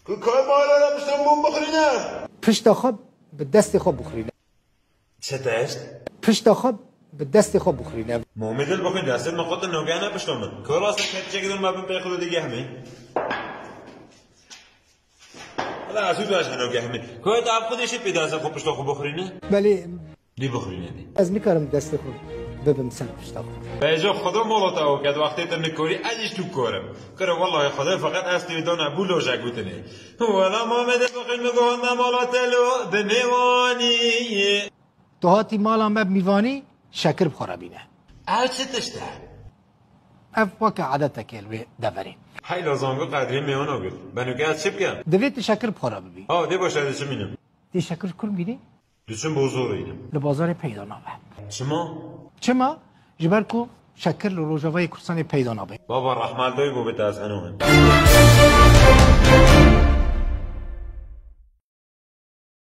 که کار مالا را پشتم بوم بخورینه پشت خواب به دست خواب بخورینه چه تشت؟ پشت خواب به دست خواب بخورینه مومدل بخورین دستت مخاطر نوگه نپشتم من کار راست کرد چه کدون مبین پی خود دیگه همه حالا از او داشت نوگه همه کار دعب خودشی پی دست خوب پشت خوب بخورینه؟ ولی دی بخورینه دی از میکارم دست خواب ببین سر پشت خواب به جا خدا مولاتا او کد وقتی تر نکوری ازش تو کارم کره والله خدا فقط از تیویدان ابو لوژه گوتنه والا محمد بخیر نگوان نمالاتلو به میوانی تو هاتی مالم بب میوانی شکر بخوره بینه او چه تشته؟ اف وکا عادت کلوه دبرین های لازانگو قدری میوان آگرد بنوگه از چه بگم؟ دویت شکر بخوره ببین دی باشه دیشم اینم دی شکر کل میدی؟ دیشم بوزور اینم لبازار پیدا نابه چما؟ جبر کو شکر لروجوای کرسان پیدا نابه بابا رحمت دای گو بده از هنوهم